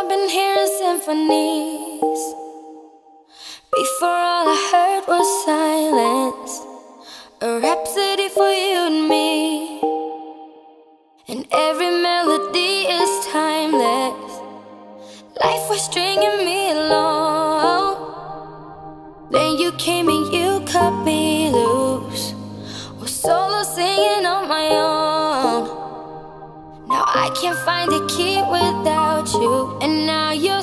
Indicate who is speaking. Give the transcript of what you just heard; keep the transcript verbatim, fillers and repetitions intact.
Speaker 1: I've been hearing symphonies. Before all I heard was silence, a rhapsody for you and me. And every melody is timeless. Life was stringing me along. Then you came and you cut me loose, was solo singing on my own. Now I can't find the key without you, and now you're